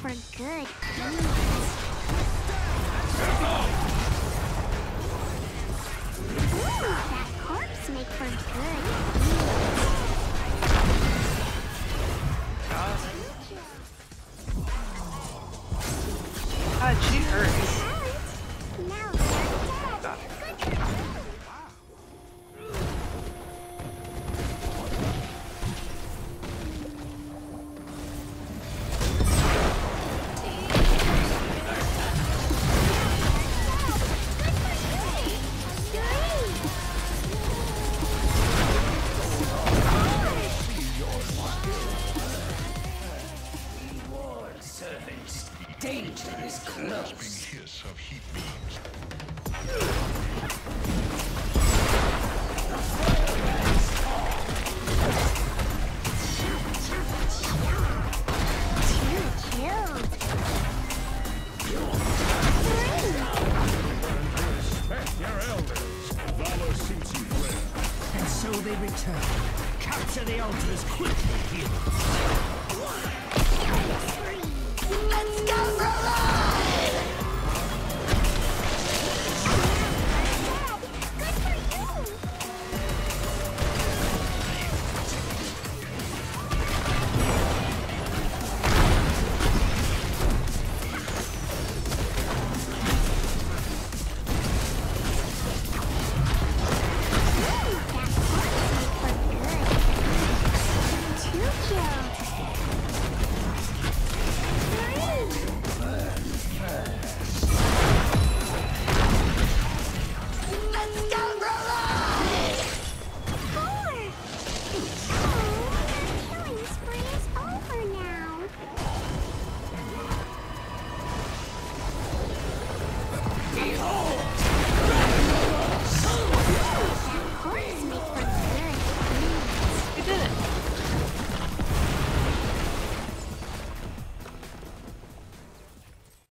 for good. That corpse make for good. God, she hurts. Now they're dead. Good job. Danger is close. Hiss of heat beams. Respect your elders. Valor suits you well. And so they return. Capture the altars quickly, heroes.